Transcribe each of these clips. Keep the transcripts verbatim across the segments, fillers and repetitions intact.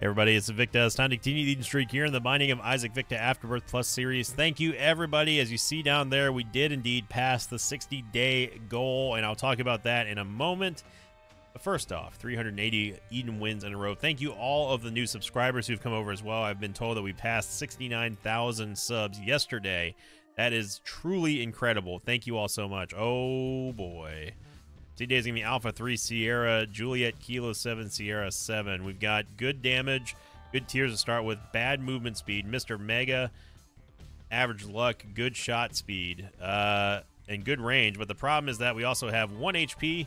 Everybody, it's Victa. It's time to continue the Eden streak here in the Binding of Isaac Victa Afterbirth Plus series. Thank you, everybody. As you see down there, we did indeed pass the sixty day goal, and I'll talk about that in a moment. But first off, three hundred eighty Eden wins in a row. Thank you all of the new subscribers who've come over as well. I've been told that we passed sixty-nine thousand subs yesterday. That is truly incredible. Thank you all so much. Oh, boy. Today is going to be Alpha three Sierra, Juliet Kilo seven Sierra seven. We've got good damage, good tiers to start with, bad movement speed, Mister Mega, average luck, good shot speed, uh, and good range. But the problem is that we also have one H P,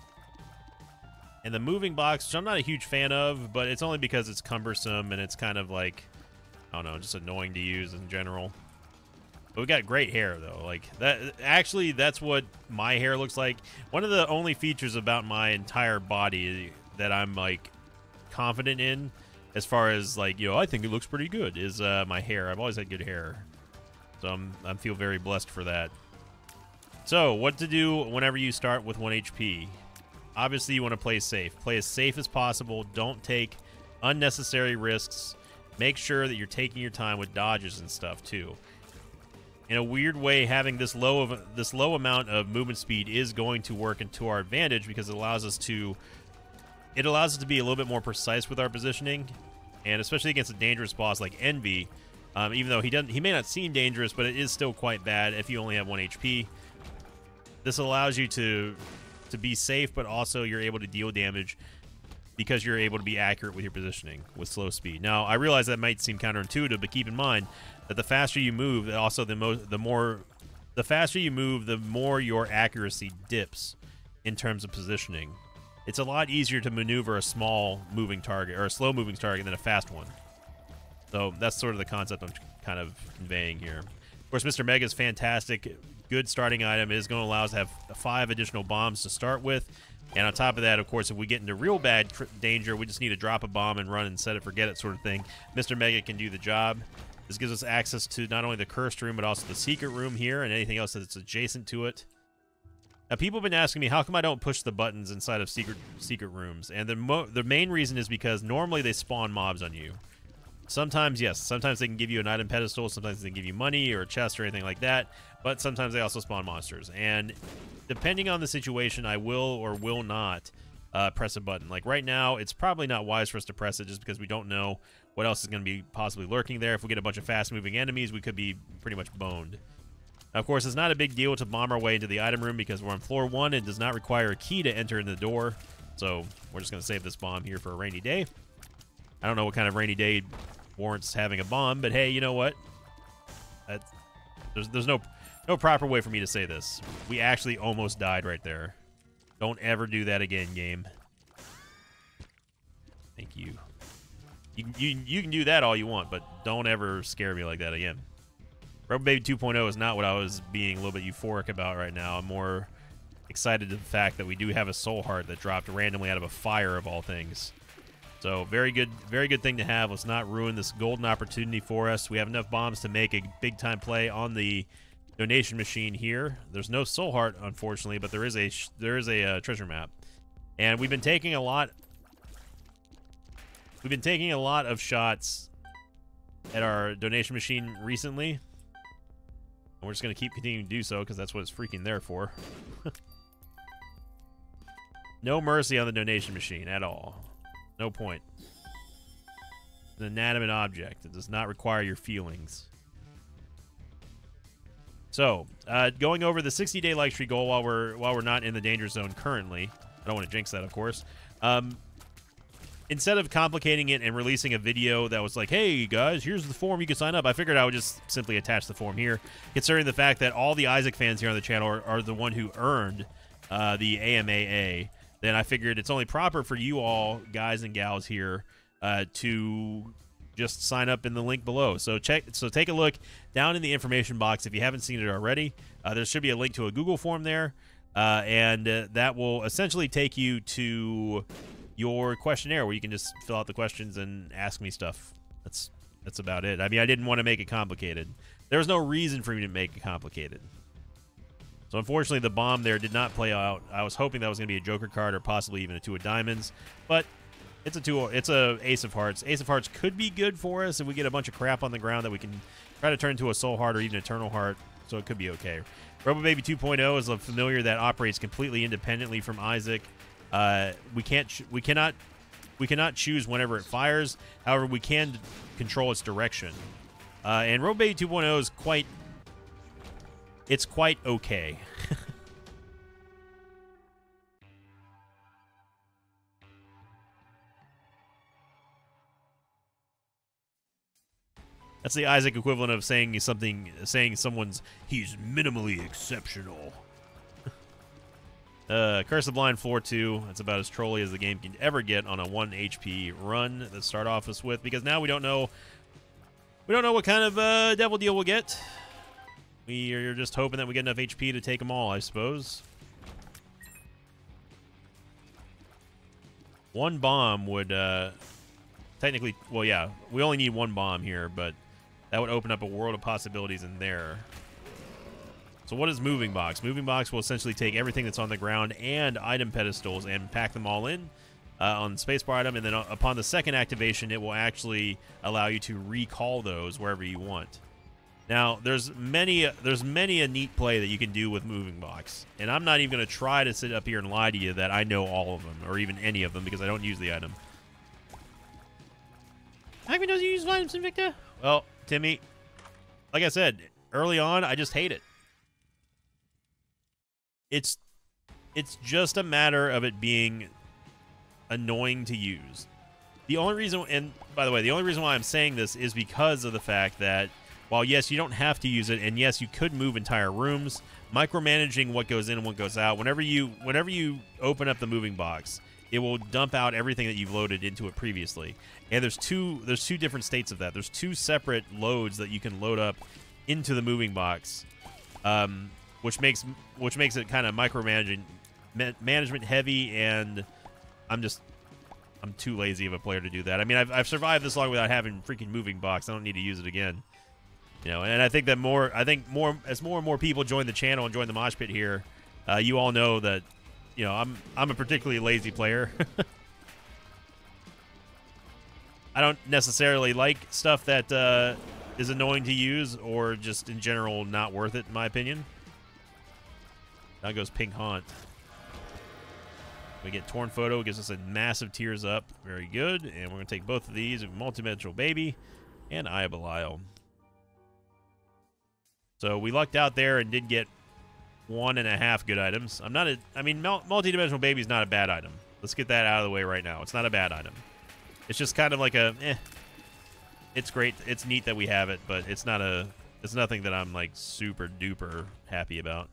and the moving box, which I'm not a huge fan of, but it's only because it's cumbersome and it's kind of like, I don't know, just annoying to use in general. But we got great hair, though. Like, that, actually, that's what my hair looks like. One of the only features about my entire body that I'm, like, confident in, as far as, like, you know, I think it looks pretty good, is uh, my hair. I've always had good hair. So I'm, I feel very blessed for that. So, what to do whenever you start with one H P? Obviously, you want to play safe. Play as safe as possible. Don't take unnecessary risks. Make sure that you're taking your time with dodges and stuff, too. In a weird way, having this low of this low amount of movement speed is going to work into our advantage because it allows us to it allows us to be a little bit more precise with our positioning, and especially against a dangerous boss like Envy. Um, even though he doesn't, he may not seem dangerous, but it is still quite bad if you only have one H P. This allows you to to be safe, but also you're able to deal damage because you're able to be accurate with your positioning with slow speed. Now, I realize that might seem counterintuitive, but keep in mind that the faster you move, also the mo the more, the faster you move, the more your accuracy dips in terms of positioning. It's a lot easier to maneuver a small moving target or a slow moving target than a fast one. So that's sort of the concept I'm kind of conveying here. Of course, Mister Mega is fantastic. Good starting item. It is going to allow us to have five additional bombs to start with. And on top of that, of course, if we get into real bad danger, we just need to drop a bomb and run and set it, forget it sort of thing. Mister Mega can do the job. This gives us access to not only the cursed room, but also the secret room here and anything else that's adjacent to it. Now, people have been asking me, how come I don't push the buttons inside of secret secret rooms? And the, mo the main reason is because normally they spawn mobs on you. Sometimes, yes, sometimes they can give you an item pedestal, sometimes they can give you money or a chest or anything like that, but sometimes they also spawn monsters. And depending on the situation, I will or will not uh, press a button. Like right now, it's probably not wise for us to press it just because we don't know what else is going to be possibly lurking there. If we get a bunch of fast-moving enemies, we could be pretty much boned. Now, of course, it's not a big deal to bomb our way into the item room because we're on floor one. It does not require a key to enter in the door, so we're just going to save this bomb here for a rainy day. I don't know what kind of rainy day warrants having a bomb, but hey, you know what? That's, there's there's no no proper way for me to say this. We actually almost died right there. Don't ever do that again, game. Thank you. You can, you, you can do that all you want, but don't ever scare me like that again. Rubber Baby two point oh is not what I was being a little bit euphoric about right now. I'm more excited to the fact that we do have a soul heart that dropped randomly out of a fire of all things. So very good, very good thing to have. Let's not ruin this golden opportunity for us. We have enough bombs to make a big-time play on the donation machine here. There's no soul heart, unfortunately, but there is a sh there is a uh, treasure map, and we've been taking a lot. We've been taking a lot of shots at our donation machine recently, and we're just going to keep continuing to do so because that's what it's freaking there for. No mercy on the donation machine at all. No point. It's an inanimate object. It does not require your feelings. So, uh, going over the sixty day like streak goal while we're while we're not in the danger zone currently. I don't want to jinx that, of course. Um, instead of complicating it and releasing a video that was like, hey guys, here's the form you can sign up, I figured I would just simply attach the form here, considering the fact that all the Isaac fans here on the channel are, are the one who earned uh, the A M A A. Then I figured it's only proper for you all, guys and gals here, uh, to just sign up in the link below. So check. So take a look down in the information box if you haven't seen it already. Uh, there should be a link to a Google form there, uh, and uh, that will essentially take you to your questionnaire where you can just fill out the questions and ask me stuff. That's that's about it. I mean, I didn't want to make it complicated. There was no reason for me to make it complicated. So unfortunately, the bomb there did not play out. I was hoping that was going to be a Joker card or possibly even a two of diamonds, but It's a two. It's a Ace of Hearts. Ace of Hearts could be good for us if we get a bunch of crap on the ground that we can try to turn into a Soul Heart or even Eternal Heart. So it could be okay. Robo Baby two point oh is a familiar that operates completely independently from Isaac. Uh, we can't. Ch we cannot. We cannot choose whenever it fires. However, we can control its direction. Uh, and Robo Baby two point oh is quite. It's quite okay. That's the Isaac equivalent of saying something, saying someone's, he's minimally exceptional. uh, Curse of the Blind four two. That's about as trolly as the game can ever get on a one H P run to start off us with, because now we don't know, we don't know what kind of uh, devil deal we'll get. We are just hoping that we get enough H P to take them all, I suppose. One bomb would uh, technically, well, yeah, we only need one bomb here, but that would open up a world of possibilities in there. So what is Moving Box? Moving Box will essentially take everything that's on the ground and item pedestals and pack them all in uh, on the spacebar item, and then upon the second activation, it will actually allow you to recall those wherever you want. Now, there's many, there's many a neat play that you can do with Moving Box, and I'm not even going to try to sit up here and lie to you that I know all of them, or even any of them, because I don't use the item. How knows you use items, Invicta? Well, Timmy, like I said, early on, I just hate it. It's, it's just a matter of it being annoying to use. The only reason, and by the way, the only reason why I'm saying this is because of the fact that while, yes, you don't have to use it, and yes, you could move entire rooms, micromanaging what goes in and what goes out, whenever you whenever you open up the Moving Box, it will dump out everything that you've loaded into it previously. And there's two there's two different states of that. There's two separate loads that you can load up into the Moving Box, um, which makes which makes it kind of micromanaging ma management heavy, and I'm just I'm too lazy of a player to do that. I mean, I've, I've survived this long without having freaking Moving Box. I don't need to use it again. You know, and I think that more, I think more, as more and more people join the channel and join the mosh pit here, uh, you all know that, you know, I'm, I'm a particularly lazy player. I don't necessarily like stuff that uh, is annoying to use or just in general not worth it, in my opinion. Now goes Pink Haunt. We get Torn Photo, gives us a massive Tears Up. Very good. And we're going to take both of these, Multidimensional Baby and Eye of Belial. So we lucked out there and did get one and a half good items. I'm not a, I mean, Multidimensional Baby is not a bad item. Let's get that out of the way right now. It's not a bad item. It's just kind of like a, eh. It's great. It's neat that we have it, but it's not a, it's nothing that I'm like super duper happy about.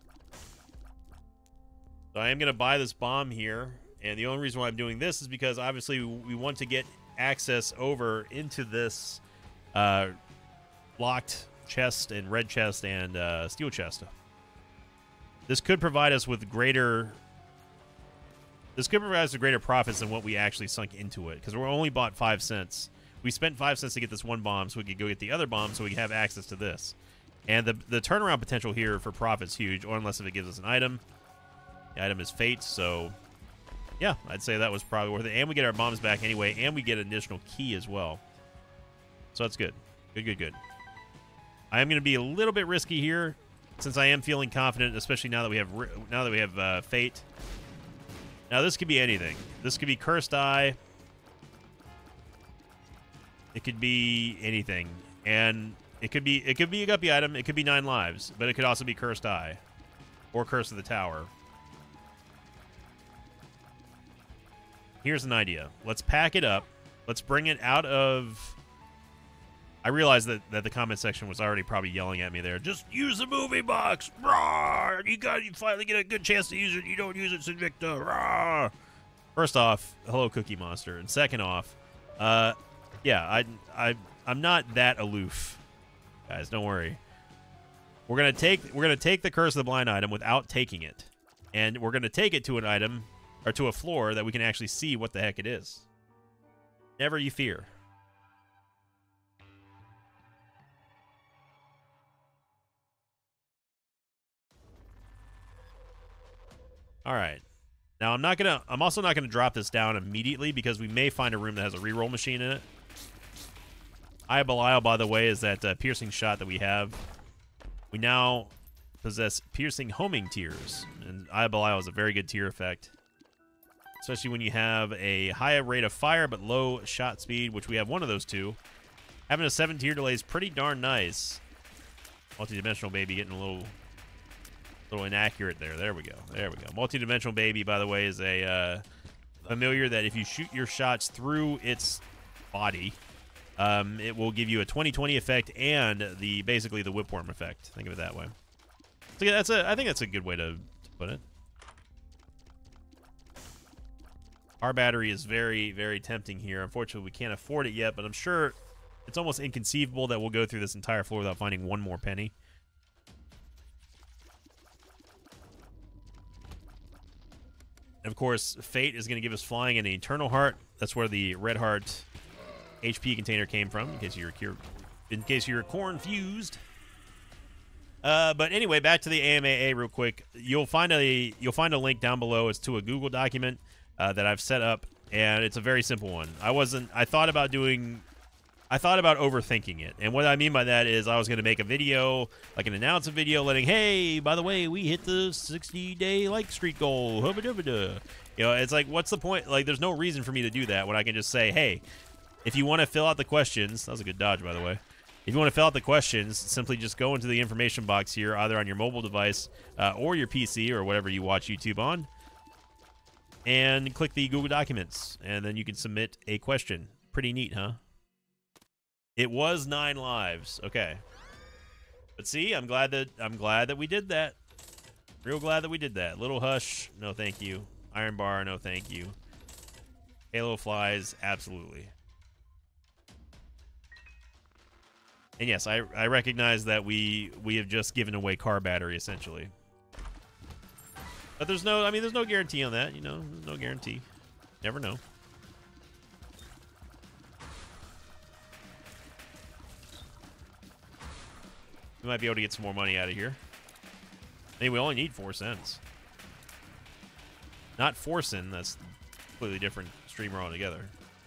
So I am going to buy this bomb here. And the only reason why I'm doing this is because obviously we want to get access over into this uh, locked chest and red chest and uh, steel chest. This could provide us with greater this could provide us with greater profits than what we actually sunk into it, because we're only bought five cents. We spent five cents to get this one bomb so we could go get the other bomb so we can have access to this. And the, the turnaround potential here for profit's huge, or unless if it gives us an item. The item is Fate, so yeah, I'd say that was probably worth it. And we get our bombs back anyway, and we get an additional key as well. So that's good. Good, good, good. I am going to be a little bit risky here, since I am feeling confident, especially now that we have now that we have uh, Fate. Now this could be anything. This could be Cursed Eye. It could be anything, and it could be it could be a guppy item. It could be nine lives, but it could also be Cursed Eye, or Curse of the Tower. Here's an idea. Let's pack it up. Let's bring it out of. I realized that, that the comment section was already probably yelling at me there. Just use the Moving Box. Rawr! You got you finally get a good chance to use it. You don't use it, Sinvicta. Rawr! First off, hello, Cookie Monster. And second off, uh, yeah, I, I, I'm not that aloof, guys. Don't worry. We're gonna take we're gonna take the Curse of the Blind item without taking it, and we're gonna take it to an item or to a floor that we can actually see what the heck it is. Never you fear. All right. Now, I'm not gonna. I'm also not gonna drop this down immediately because we may find a room that has a reroll machine in it. Eye of Belial, by the way, is that uh, piercing shot that we have. We now possess piercing homing tears, and Eye of Belial is a very good tear effect, especially when you have a high rate of fire but low shot speed, which we have one of those two. Having a seven tier delay is pretty darn nice. Multidimensional baby getting a little. A little inaccurate there. There we go. There we go. Multidimensional baby, by the way, is a uh, familiar that if you shoot your shots through its body, um, it will give you a twenty twenty effect and the basically the whipworm effect. Think of it that way. So yeah, that's a. I think that's a good way to, to put it. Our battery is very, very tempting here. Unfortunately, we can't afford it yet, but I'm sure it's almost inconceivable that we'll go through this entire floor without finding one more penny. Of course, Fate is going to give us flying and the Eternal Heart. That's where the Red Heart H P container came from, in case you're in case you're confused. Uh, but anyway, back to the A M A A real quick. You'll find a you'll find a link down below. It's to a Google document uh, that I've set up, and it's a very simple one. I wasn't. I thought about doing. I thought about overthinking it. And what I mean by that is I was going to make a video, like an announcement video, letting, hey, by the way, we hit the sixty day like streak goal. Hubba dubba duh. You know, it's like, what's the point? Like, there's no reason for me to do that when I can just say, hey, if you want to fill out the questions, that was a good dodge, by the way. If you want to fill out the questions, simply just go into the information box here, either on your mobile device uh, or your P C or whatever you watch YouTube on, and click the Google Documents, and then you can submit a question. Pretty neat, huh? It was nine lives. Okay. But see, I'm glad that I'm glad that we did that. Real glad that we did that. Little Hush, no thank you. Iron Bar, no thank you. Halo Flies, absolutely. And yes, I I recognize that we we have just given away car battery essentially. But there's no I mean there's no guarantee on that, you know, there's no guarantee. Never know. We might be able to get some more money out of here. I mean, we only need four cents. Not Forsen, that's a completely different streamer altogether.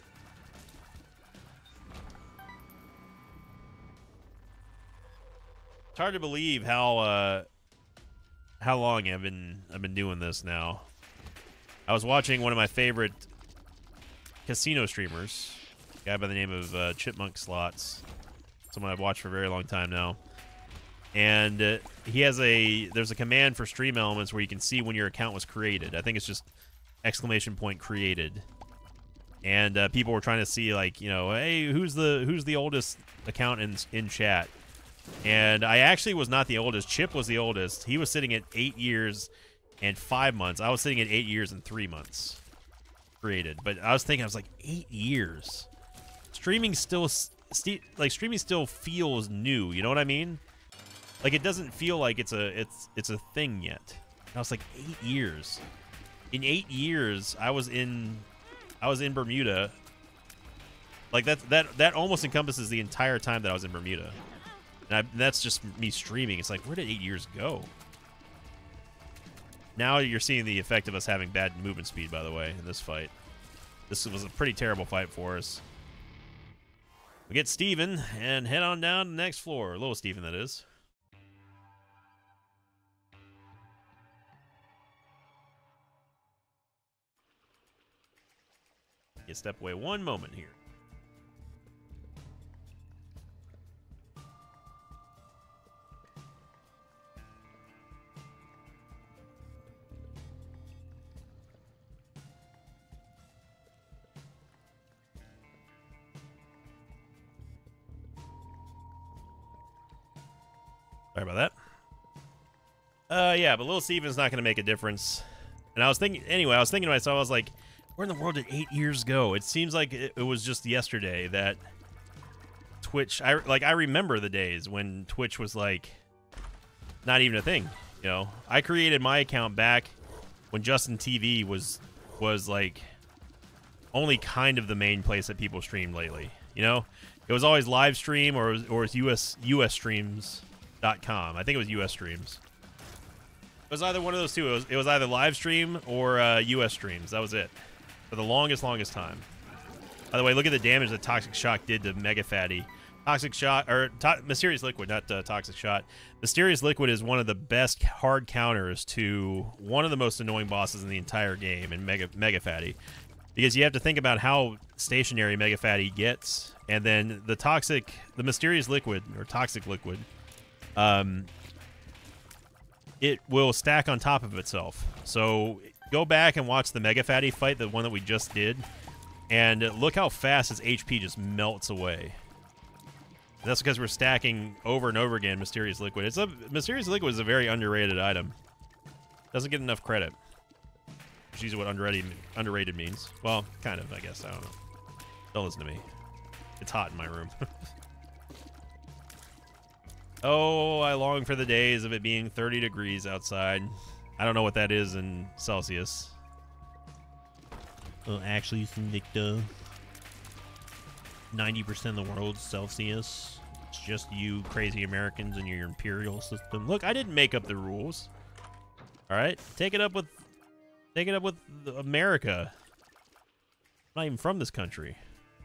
It's hard to believe how uh, how long I've been I've been doing this now. I was watching one of my favorite casino streamers, a guy by the name of uh, Chipmunk Slots, someone I've watched for a very long time now. And uh, he has a, there's a command for Stream Elements where you can see when your account was created. I think it's just exclamation point created. And uh, people were trying to see, like, you know, hey, who's the who's the oldest account in in chat? And I actually was not the oldest. Chip was the oldest. He was sitting at eight years and five months. I was sitting at eight years and three months created. But I was thinking, I was like, eight years. Streaming still, st like, streaming still feels new. You know what I mean? Like, it doesn't feel like it's a it's it's a thing yet. And I was like, eight years. In eight years, I was in I was in Bermuda. Like that that that almost encompasses the entire time that I was in Bermuda. And I, that's just me streaming. It's like, where did eight years go? Now you're seeing the effect of us having bad movement speed, by the way, in this fight. This was a pretty terrible fight for us. We get Steven and head on down to the next floor. Little Steven, that is. You step away one moment here. Sorry about that. Uh, yeah, but little Steven's not going to make a difference. And I was thinking, anyway, I was thinking to myself, I was like, where in the world did eight years go? It seems like it, it was just yesterday that Twitch, I, like, I remember the days when Twitch was, like, not even a thing, you know? I created my account back when Justin T V was, was, like, only kind of the main place that people streamed lately, you know? It was always live stream or, or it was U S, U S streams dot com. I think it was U S streams. was either one of those two. It was, it was either live stream or uh, U S streams. That was it for the longest, longest time. By the way, look at the damage that Toxic Shock did to Mega Fatty. Toxic Shot, or to Mysterious Liquid, not uh, Toxic Shot. Mysterious Liquid is one of the best hard counters to one of the most annoying bosses in the entire game in Mega, Mega Fatty. Because you have to think about how stationary Mega Fatty gets, and then the Toxic, the Mysterious Liquid, or Toxic Liquid, um, it will stack on top of itself. So go back and watch the Mega Fatty fight, the one that we just did, and look how fast his H P just melts away. And that's because we're stacking over and over again Mysterious Liquid. It's a Mysterious Liquid is a very underrated item. Doesn't get enough credit. Which is what underrated underrated means. Well, kind of, I guess. I don't know. Don't listen to me. It's hot in my room. Oh, I long for the days of it being thirty degrees outside. I don't know what that is in Celsius. Well, actually, Victor, ninety percent of the world's Celsius. It's just you crazy Americans and your imperial system. Look, I didn't make up the rules. All right, take it up with, take it up with America. I'm not even from this country.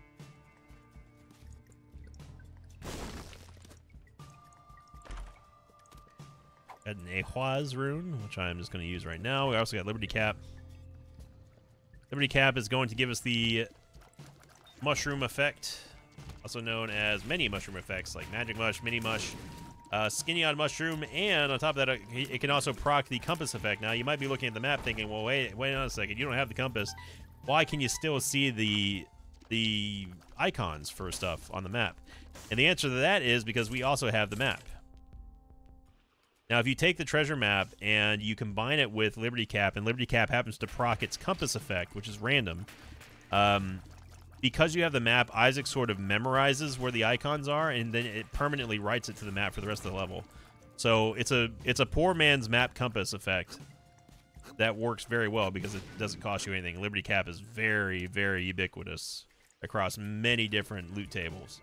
Got an Ehwaz rune, which I'm just going to use right now. We also got Liberty Cap. Liberty Cap is going to give us the mushroom effect, also known as many mushroom effects like Magic Mush, Mini Mush, uh, Skinny on Mushroom, and on top of that, uh, it can also proc the compass effect. Now, you might be looking at the map thinking, well, wait, wait on a second, you don't have the compass. Why can you still see the the icons for stuff on the map? And the answer to that is because we also have the map. Now, if you take the treasure map and you combine it with Liberty Cap, and Liberty Cap happens to proc its compass effect, which is random, um, because you have the map, Isaac sort of memorizes where the icons are, and then it permanently writes it to the map for the rest of the level. So it's a it's a poor man's map compass effect that works very well because it doesn't cost you anything. Liberty Cap is very, very ubiquitous across many different loot tables.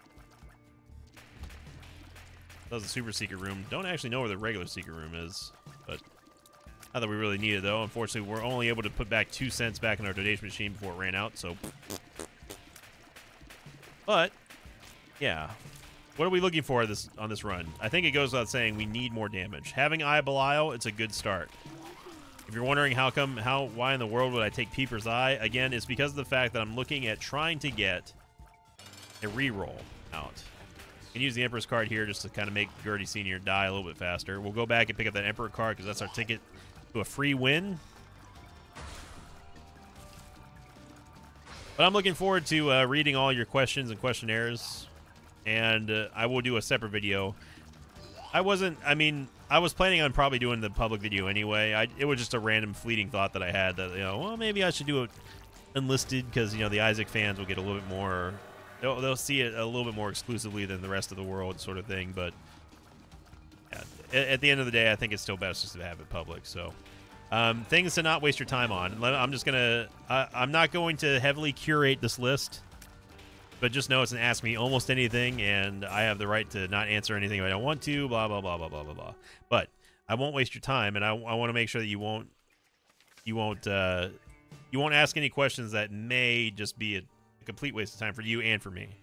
That was a super secret room. Don't actually know where the regular secret room is, but not that we really need it, though. Unfortunately, we're only able to put back two cents back in our donation machine before it ran out, so... But, yeah. What are we looking for this on this run? I think it goes without saying we need more damage. Having Eye of Belial, it's a good start. If you're wondering how come, how, why in the world would I take Peeper's Eye, again, it's because of the fact that I'm looking at trying to get a reroll out. Can use the Emperor's card here just to kind of make Gertie Senior die a little bit faster. We'll go back and pick up that Emperor card because that's our ticket to a free win. But I'm looking forward to uh, reading all your questions and questionnaires, and uh, I will do a separate video. I wasn't, I mean, I was planning on probably doing the public video anyway. I, it was just a random fleeting thought that I had that, you know, well, maybe I should do it unlisted because, you know, the Isaac fans will get a little bit more... They'll, they'll see it a little bit more exclusively than the rest of the world sort of thing, but yeah, at, at the end of the day, I think it's still best just to have it public. So um, things to not waste your time on. I'm just going to, I'm not going to heavily curate this list, but just know it's an Ask Me Almost Anything, and I have the right to not answer anything if I don't want to, blah, blah, blah, blah, blah, blah, blah. But I won't waste your time, and I, I want to make sure that you won't, you won't, uh, you won't ask any questions that may just be a complete waste of time for you and for me.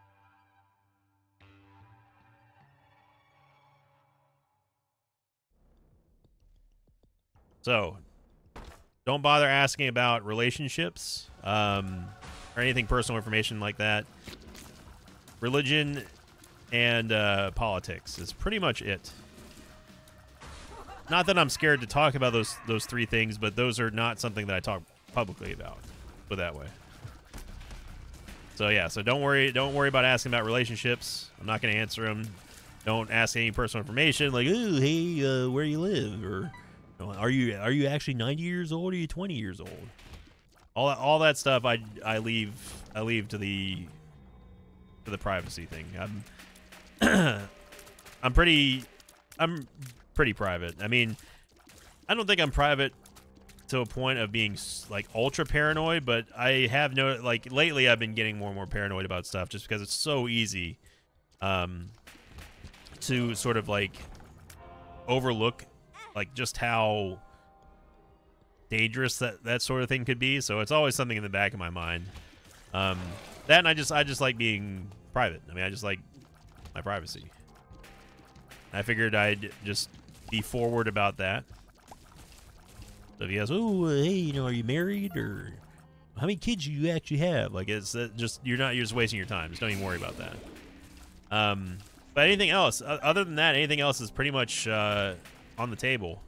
So, don't bother asking about relationships um, or anything personal information like that. Religion and uh, politics is pretty much it. Not that I'm scared to talk about those those three things, but those are not something that I talk publicly about. Put it that way. So yeah, so don't worry, don't worry about asking about relationships. I'm not going to answer them. Don't ask any personal information like, "Oh, hey, uh, where you live?" or you know, "Are you are you actually ninety years old or are you twenty years old?" All that, all that stuff I I leave I leave to the to the privacy thing. I'm I'm pretty I'm pretty private. I mean, I don't think I'm private to a point of being like ultra paranoid, but I have no, like lately I've been getting more and more paranoid about stuff just because it's so easy um, to sort of like overlook like just how dangerous that that sort of thing could be. So it's always something in the back of my mind. Um, that and I just I just like being private. I mean, I just like my privacy. I figured I'd just be forward about that. So if he goes, oh, uh, hey, you know, are you married, or how many kids do you actually have? Like, it's uh, just you're not you're just wasting your time. Just don't even worry about that. Um, but anything else uh, other than that, anything else is pretty much uh, on the table.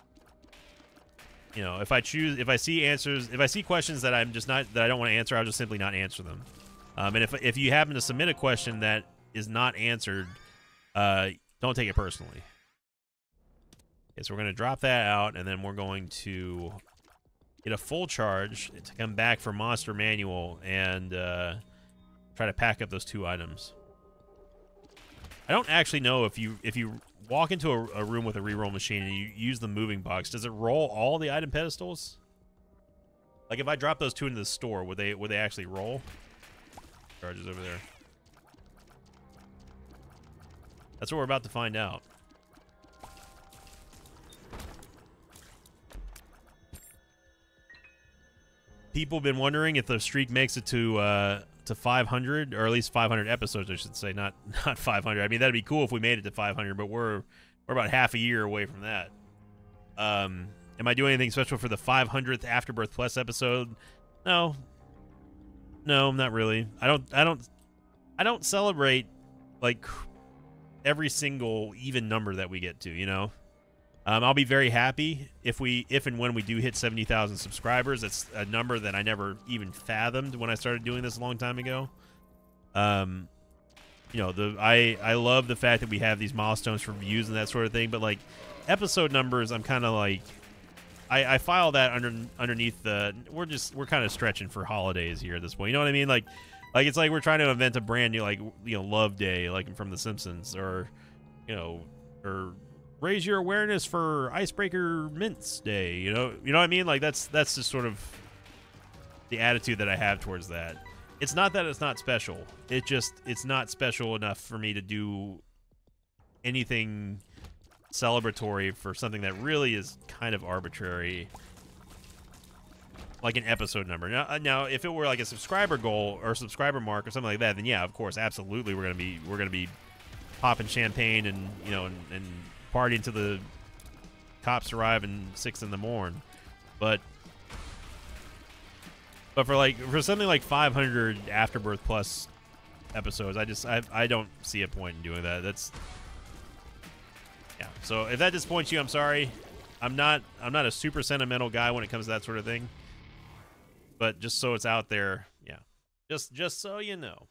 You know, if I choose, if I see answers, if I see questions that I'm just not that I don't want to answer, I'll just simply not answer them. Um, and if if you happen to submit a question that is not answered, uh, don't take it personally. Okay, so we're going to drop that out, and then we're going to get a full charge to come back for Monster Manual and uh, try to pack up those two items. I don't actually know if you if you walk into a, a room with a reroll machine and you use the moving box, does it roll all the item pedestals? Like if I drop those two into the store, would they would they actually roll? Charges over there. That's what we're about to find out. People have been wondering if the streak makes it to uh, to five hundred, or at least five hundred episodes, I should say, not not five hundred. I mean, that'd be cool if we made it to five hundred, but we're we're about half a year away from that. Um, am I doing anything special for the five hundredth Afterbirth Plus episode? No, no, not really. I don't, I don't, I don't celebrate like every single even number that we get to. You know. Um, I'll be very happy if we, if and when we do hit seventy thousand subscribers. That's a number that I never even fathomed when I started doing this a long time ago. Um, you know, the I I love the fact that we have these milestones for views and that sort of thing. But like episode numbers, I'm kind of like, I, I file that under underneath the. We're just we're kind of stretching for holidays here at this point. You know what I mean? Like, like it's like we're trying to invent a brand new like you know Love Day like from The Simpsons, or you know or. Raise your awareness for Icebreaker Mints Day. You know, you know what I mean? Like that's that's just sort of the attitude that I have towards that. It's not that it's not special. It just it's not special enough for me to do anything celebratory for something that really is kind of arbitrary, like an episode number. Now, now if it were like a subscriber goal or subscriber mark or something like that, then yeah, of course, absolutely, we're gonna be we're gonna be popping champagne and you know and. and partying till the cops arrive in six in the morning, but but for like for something like five hundred Afterbirth Plus episodes, I just I I don't see a point in doing that. That's yeah. So if that disappoints you, I'm sorry. I'm not I'm not a super sentimental guy when it comes to that sort of thing. But just so it's out there, yeah. Just just so you know.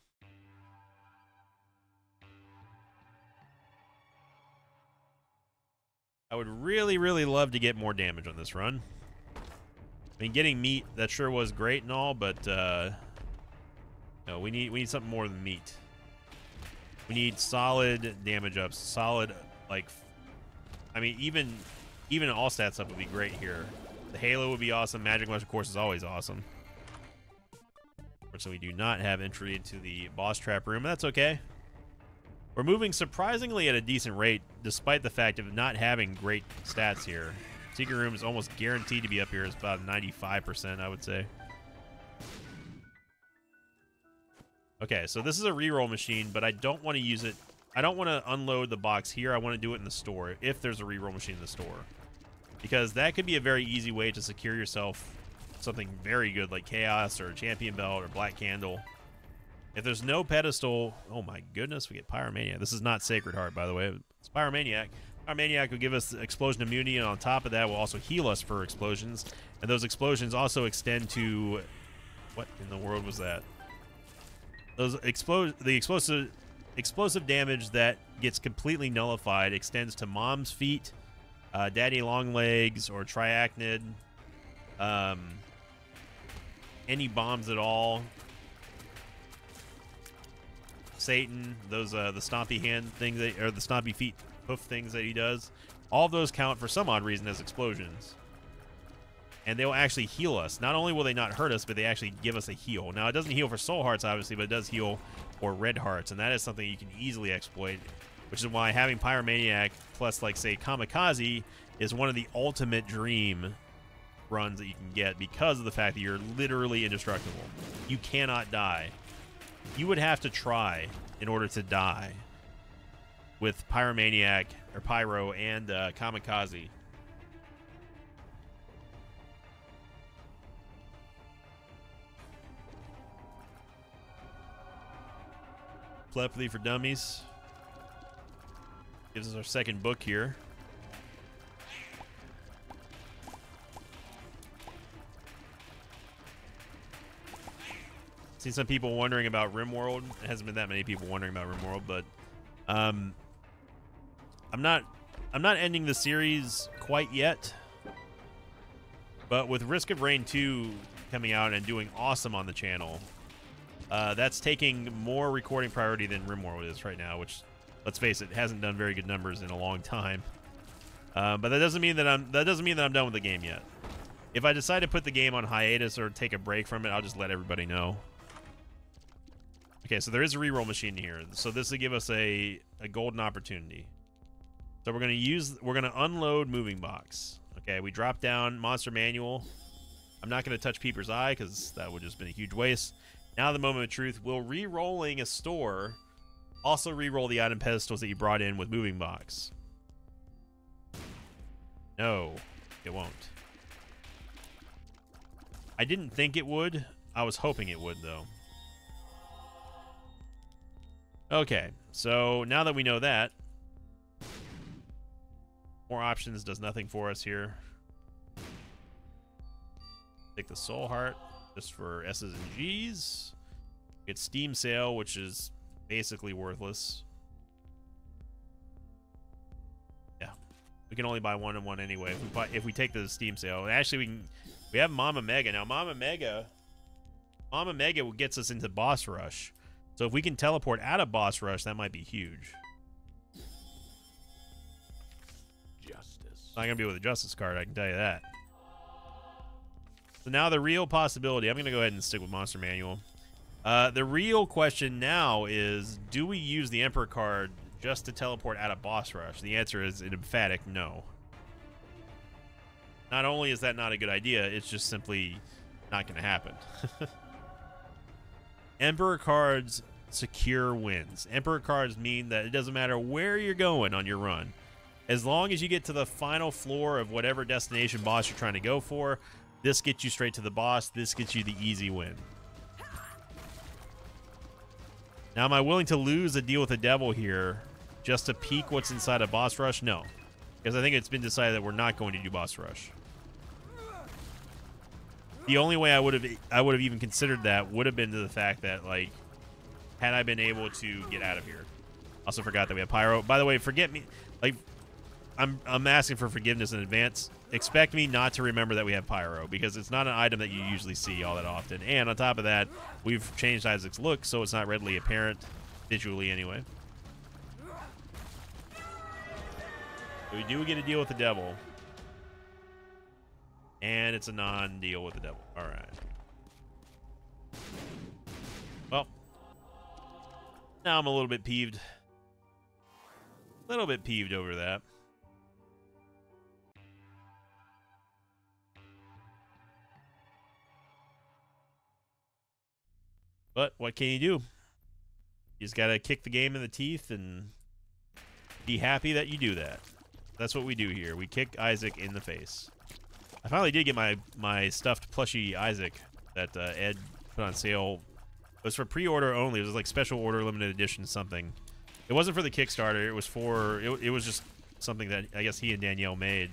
I would really, really love to get more damage on this run. I mean, getting meat, that sure was great and all, but uh, no, we need we need something more than meat. We need solid damage ups, solid like. I mean, even even all stats up would be great here. The Halo would be awesome. Magic Mush, of course, is always awesome. So we do not have entry into the boss trap room. That's okay. We're moving surprisingly at a decent rate, despite the fact of not having great stats here. Secret room is almost guaranteed to be up here. It's about ninety-five percent, I would say. Okay, so this is a reroll machine, but I don't want to use it. I don't want to unload the box here. I want to do it in the store, if there's a reroll machine in the store. Because that could be a very easy way to secure yourself something very good like Chaos or Champion Belt or Black Candle. If there's no pedestal, oh my goodness, we get Pyromaniac. This is not Sacred Heart, by the way. It's Pyromaniac. Pyromaniac will give us explosion immunity, and on top of that will also heal us for explosions. And those explosions also extend to... What in the world was that? Those explode the explosive explosive damage that gets completely nullified extends to Mom's Feet, uh, Daddy Longlegs, or Triachnid. Um, any bombs at all. Satan, those uh, the stompy hand things that, or the stompy feet hoof things that he does, all of those count for some odd reason as explosions, and they will actually heal us. Not only will they not hurt us, but they actually give us a heal. Now it doesn't heal for soul hearts, obviously, but it does heal for red hearts, and that is something you can easily exploit which is why having Pyromaniac plus, like, say, Kamikaze is one of the ultimate dream runs that you can get because of the fact that you're literally indestructible. You cannot die. You would have to try in order to die with Pyromaniac or Pyro and uh, Kamikaze. Telepathy for Dummies gives us our second book here. Seen some people wondering about RimWorld. It hasn't been that many people wondering about RimWorld, but um, I'm not I'm not ending the series quite yet. But with Risk of Rain two coming out and doing awesome on the channel, uh, that's taking more recording priority than RimWorld is right now, which, let's face it, hasn't done very good numbers in a long time. Uh, but that doesn't mean that I'm that doesn't mean that I'm done with the game yet. If I decide to put the game on hiatus or take a break from it, I'll just let everybody know. Okay, so there is a reroll machine here. So this will give us a, a golden opportunity. So we're gonna use we're gonna unload moving box. Okay, we drop down Monster Manual. I'm not gonna touch Peeper's Eye because that would just been a huge waste. Now the moment of truth, we're re-rolling a store. Also re-roll the item pedestals that you brought in with moving box. No, it won't. I didn't think it would. I was hoping it would, though. Okay, so now that we know that, more options does nothing for us here. Take the Soul Heart just for S's and G's. Get Steam Sale, which is basically worthless. Yeah, we can only buy one and one anyway. If we buy, if we take the Steam Sale, and actually we can. We have Mama Mega now. Mama Mega, Mama Mega gets us into Boss Rush. So if we can teleport out of Boss Rush, that might be huge. Justice. Not gonna be with a Justice card, I can tell you that. So now the real possibility. I'm gonna go ahead and stick with Monster Manual. Uh, the real question now is: do we use the Emperor card just to teleport out of Boss Rush? The answer is an emphatic no. Not only is that not a good idea, it's just simply not going to happen. Emperor cards secure wins. Emperor cards mean that it doesn't matter where you're going on your run. As long as you get to the final floor of whatever destination boss you're trying to go for, this gets you straight to the boss. This gets you the easy win. Now, am I willing to lose a deal with the devil here just to peek what's inside a Boss Rush? No. Because I think it's been decided that we're not going to do Boss Rush. The only way I would have I would have even considered that would have been to the fact that, like, had I been able to get out of here. Also forgot that we have Pyro. By the way, forget me. Like, I'm I'm asking for forgiveness in advance. Expect me not to remember that we have Pyro because it's not an item that you usually see all that often. And on top of that, we've changed Isaac's look, so it's not readily apparent visually anyway. We do get a deal with the devil. And it's a non-deal with the devil. All right. Well, now I'm a little bit peeved. A little bit peeved over that. But what can you do? You just got to kick the game in the teeth and be happy that you do that. That's what we do here. We kick Isaac in the face. I finally did get my, my stuffed plushie Isaac that uh, Ed put on sale. It was for pre-order only. It was like special order, limited edition something. It wasn't for the Kickstarter. It was for... It, it was just something that I guess he and Danielle made.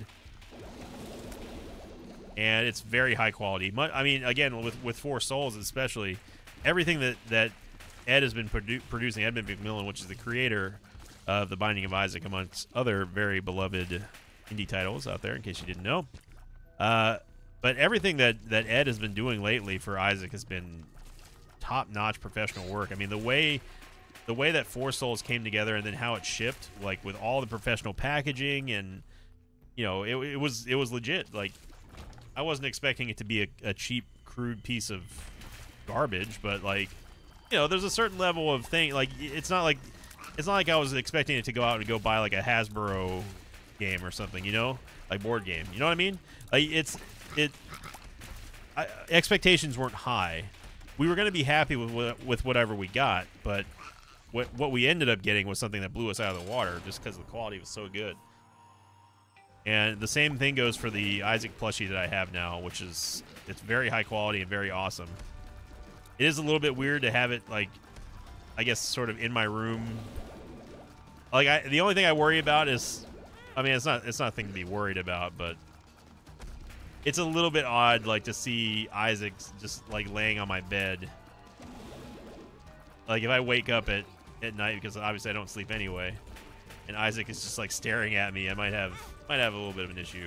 And it's very high quality. I mean, again, with, with Four Souls especially, everything that, that Ed has been produ producing, Edmund McMillen, which is the creator of The Binding of Isaac, amongst other very beloved indie titles out there, in case you didn't know. Uh, but everything that, that Ed has been doing lately for Isaac has been top-notch professional work. I mean, the way the way that Four Souls came together and then how it shipped, like with all the professional packaging and, you know, it, it was it was legit. Like, I wasn't expecting it to be a, a cheap, crude piece of garbage, but, like, you know, there's a certain level of thing. Like, it's not like it's not like I was expecting it to go out and go buy like a Hasbro game or something, you know, like board game. You know what I mean? Like it's it. I, expectations weren't high. We were going to be happy with with whatever we got, but what what we ended up getting was something that blew us out of the water just because the quality was so good. And the same thing goes for the Isaac plushie that I have now, which is it's very high quality and very awesome. It is a little bit weird to have it like, I guess, sort of in my room. Like I, the only thing I worry about is, I mean, it's not it's not a thing to be worried about, but it's a little bit odd, like, to see Isaac just, like, laying on my bed. Like, if I wake up at, at night, because obviously I don't sleep anyway, and Isaac is just, like, staring at me, I might have might have a little bit of an issue.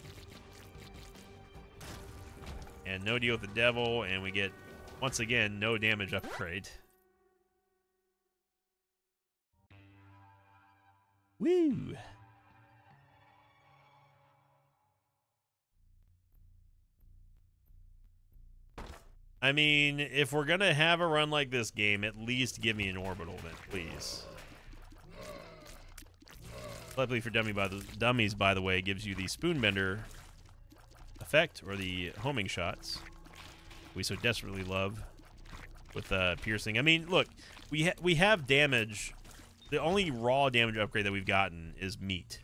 And no deal with the devil, and we get, once again, no damage upgrade. Woo! I mean, if we're gonna have a run like this game, at least give me an orbital then, please. Luckily for dummy by the dummies, by the way, gives you the spoonbender effect, or the homing shots we so desperately love with uh, piercing. I mean, look, we ha we have damage. The only raw damage upgrade that we've gotten is meat.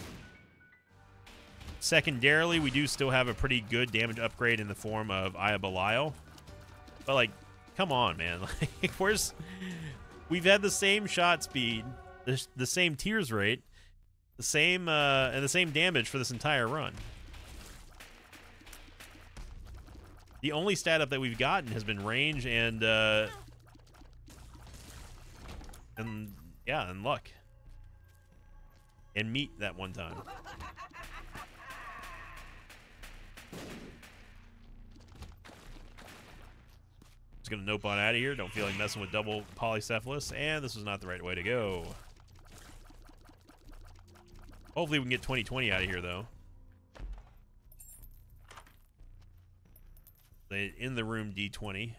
Secondarily, we do still have a pretty good damage upgrade in the form of Aya Belial. But, like, come on, man. Like, where's... We've had the same shot speed, the, the same tears rate, the same, uh, and the same damage for this entire run. The only stat up that we've gotten has been range and, uh... And, yeah, and luck. And meat that one time. Gonna nope on out of here. Don't feel like messing with double polycephalus, and this was not the right way to go. Hopefully we can get twenty twenty out of here, though. They in the room D twenty.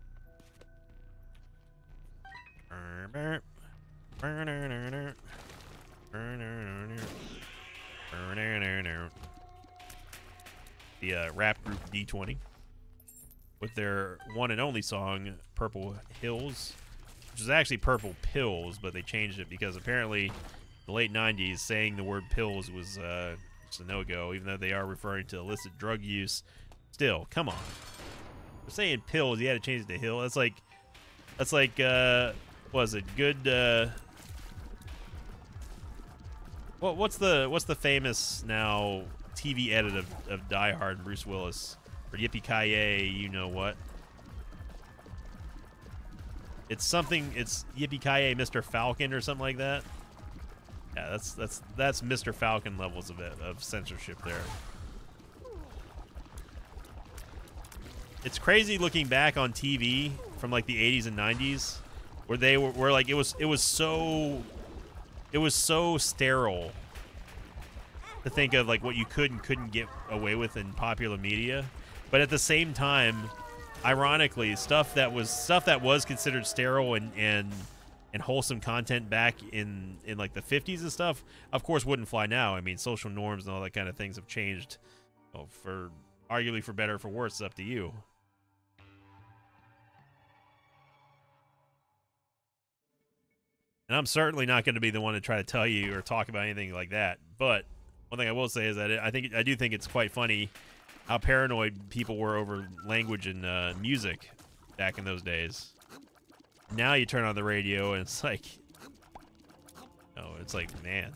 The uh, rap group D twenty. With their one and only song, Purple Hills, which is actually Purple Pills, but they changed it because apparently the late nineties saying the word pills was uh, just a no-go, even though they are referring to illicit drug use. Still, come on. We're saying pills, you had to change it to hill. That's like, that's like, uh, what was it, good, uh, what, what's the, what's the famous now T V edit of, of Die Hard, Bruce Willis? Or Yippee-ki-yay, you know what. It's something, it's Yippee-ki-yay Mister Falcon or something like that. Yeah, that's that's that's Mister Falcon levels of it, of censorship there. It's crazy looking back on T V from like the eighties and nineties where they were, where like it was it was so it was so sterile to think of like what you could and couldn't get away with in popular media. But at the same time, ironically, stuff that was stuff that was considered sterile and and and wholesome content back in in like the fifties and stuff, of course, wouldn't fly now. I mean, social norms and all that kind of things have changed, well, for arguably for better or for worse. It's up to you. And I'm certainly not going to be the one to try to tell you or talk about anything like that. But one thing I will say is that I think I do think it's quite funny how paranoid people were over language and uh, music back in those days. Now you turn on the radio and it's like, oh, it's like, man,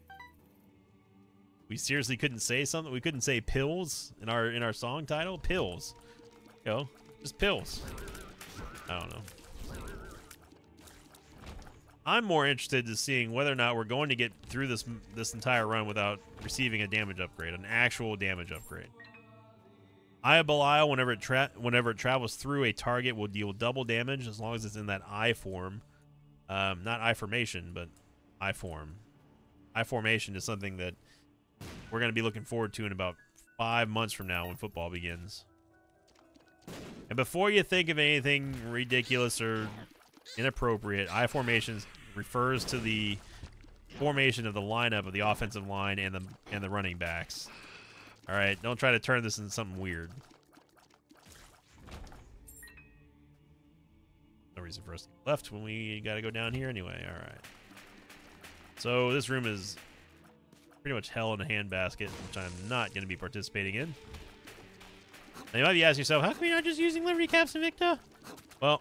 we seriously couldn't say something. We couldn't say pills in our in our song title. Pills, you know, just pills. I don't know. I'm more interested in seeing whether or not we're going to get through this this entire run without receiving a damage upgrade, an actual damage upgrade. Aya Belial, whenever it tra whenever it travels through a target, will deal double damage as long as it's in that eye form. Um, not eye formation, but eye form. Eye formation is something that we're going to be looking forward to in about five months from now when football begins. And before you think of anything ridiculous or inappropriate, eye formations refers to the formation of the lineup of the offensive line and the and the running backs. All right, don't try to turn this into something weird. No reason for us to go left when we got to go down here anyway. All right. So this room is pretty much hell in a handbasket, which I'm not going to be participating in. Now you might be asking yourself, how come you're not just using Liberty Caps Invicta? Well,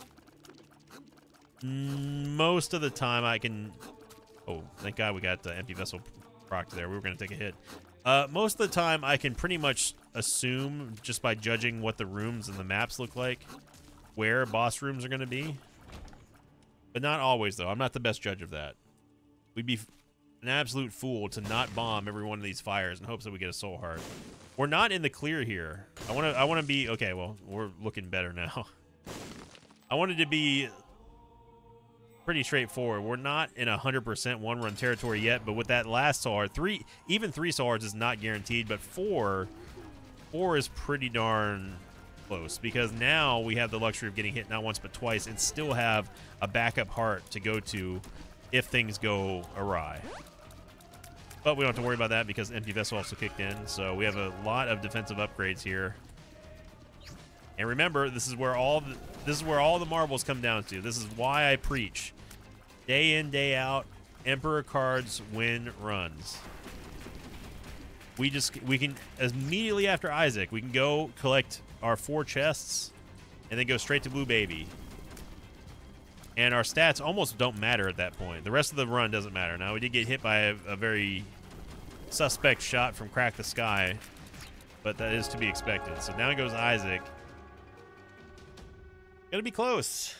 most of the time I can... Oh, thank God we got the empty vessel proc there. We were going to take a hit. Uh, most of the time I can pretty much assume, just by judging what the rooms and the maps look like, where boss rooms are going to be. But not always, though. I'm not the best judge of that. We'd be an absolute fool to not bomb every one of these fires in hopes that we get a soul heart. We're not in the clear here. I want to I want to be... Okay, well, we're looking better now. I wanted to be pretty straightforward. We're not in one hundred percent one-run territory yet, but with that last soul heart, three, even three soul hearts is not guaranteed, but four, four is pretty darn close, because now we have the luxury of getting hit not once but twice and still have a backup heart to go to if things go awry. But we don't have to worry about that because empty vessel also kicked in, so we have a lot of defensive upgrades here. And remember, this is where all the, this is where all the marbles come down to. This is why I preach day in, day out, Emperor cards win runs. We just we can immediately after Isaac, we can go collect our four chests and then go straight to Blue Baby. And our stats almost don't matter at that point. The rest of the run doesn't matter. Now, we did get hit by a, a very suspect shot from Crack the Sky, but that is to be expected. So down goes Isaac. Gonna be close.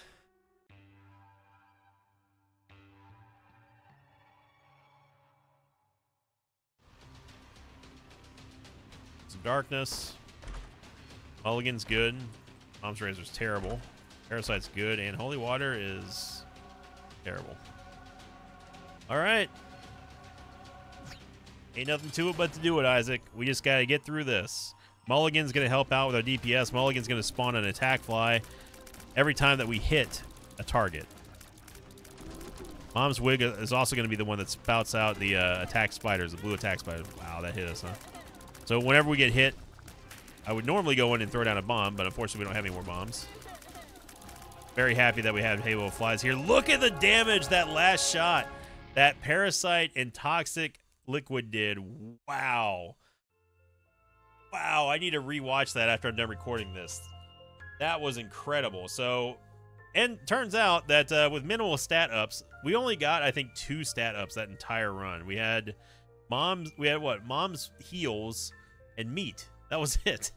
Some darkness. Mulligan's good. Mom's Razor's terrible. Parasite's good, and Holy Water is terrible. All right. Ain't nothing to it but to do it, Isaac. We just got to get through this. Mulligan's going to help out with our D P S. Mulligan's going to spawn an attack fly every time that we hit a target. Mom's Wig is also going to be the one that spouts out the uh, attack spiders, the blue attack spiders. Wow, that hit us, huh? So whenever we get hit, I would normally go in and throw down a bomb, but unfortunately we don't have any more bombs. Very happy that we have Halo of Flies here. Look at the damage that last shot that Parasite and Toxic Liquid did. Wow. Wow, I need to rewatch that after I'm done recording this. That was incredible. So, and turns out that uh, with minimal stat ups, we only got, I think, two stat ups that entire run. We had Mom's, we had what? Mom's Heals and Meat. That was it.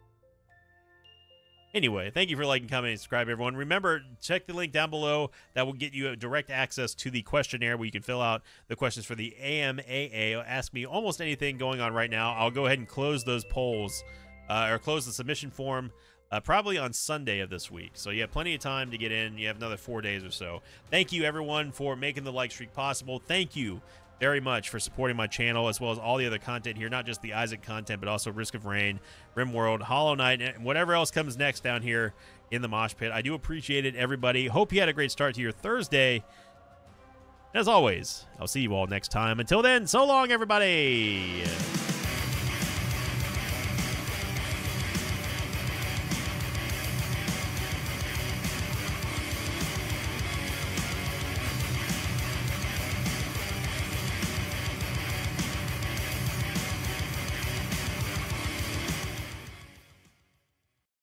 Anyway, thank you for liking, commenting, and subscribing, everyone. Remember, check the link down below. That will get you direct access to the questionnaire where you can fill out the questions for the A M A A. Ask me almost anything going on right now. I'll go ahead and close those polls, uh, or close the submission form, uh, probably on Sunday of this week. So you have plenty of time to get in. You have another four days or so. Thank you, everyone, for making the like streak possible. Thank you very much for supporting my channel, as well as all the other content here, not just the Isaac content, but also Risk of Rain, RimWorld, Hollow Knight, and whatever else comes next down here in the mosh pit. I do appreciate it, everybody. Hope you had a great start to your Thursday. As always, I'll see you all next time. Until then, so long, everybody.